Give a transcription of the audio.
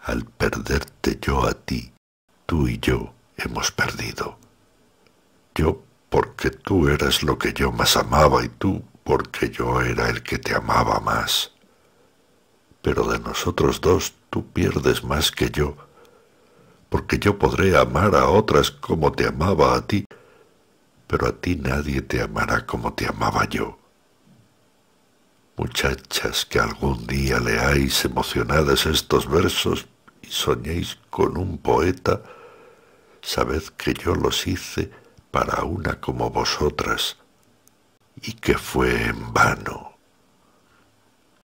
Al perderte yo a ti, tú y yo hemos perdido. Yo porque tú eras lo que yo más amaba y tú porque yo era el que te amaba más. Pero de nosotros dos tú pierdes más que yo, porque yo podré amar a otras como te amaba a ti, pero a ti nadie te amará como te amaba yo. Muchachas que algún día leáis emocionadas estos versos y soñéis con un poeta, sabed que yo los hice para una como vosotras, y que fue en vano.